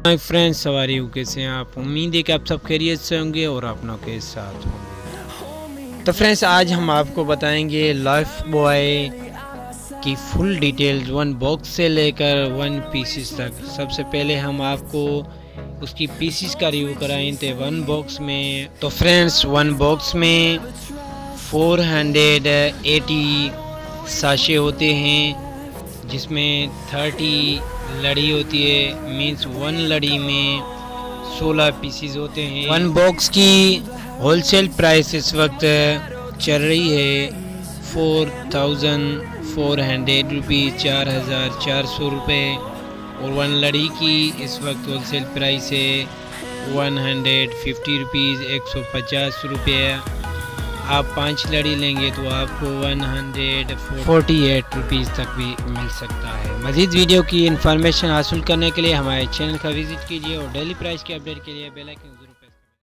Hi friends, सवारी हो कैसे हैं आप। उम्मीद है कि आप सब खैरियत से होंगे और अपनों के साथ होंगे। तो फ्रेंड्स, आज हम आपको बताएंगे लाइफ बॉय की फुल डिटेल्स 1 बॉक्स से लेकर 1 पीसेस तक। सबसे पहले हम आपको उसकी पीसेस का रिव्यू कराएं थे 1 बॉक्स में। तो फ्रेंड्स, 1 बॉक्स में 480 साशे होते हैं, जिसमें 30 लड़ी होती है। मीन्स 1 लड़ी में 16 पीसीज होते हैं। 1 बॉक्स की होलसेल प्राइस इस वक्त चल रही है 4400 रुपीज़, 4400 रुपये। और 1 लड़ी की इस वक्त होलसेल प्राइस है 150 रुपीज़, 150 रुपये। आप 5 लड़ी लेंगे तो आपको 148 रुपीज़ तक भी मिल सकता है। मज़ीद वीडियो की इन्फॉर्मेशन हासिल करने के लिए हमारे चैनल का विज़िट कीजिए और डेली प्राइस के अपडेट के लिए बेल आइकन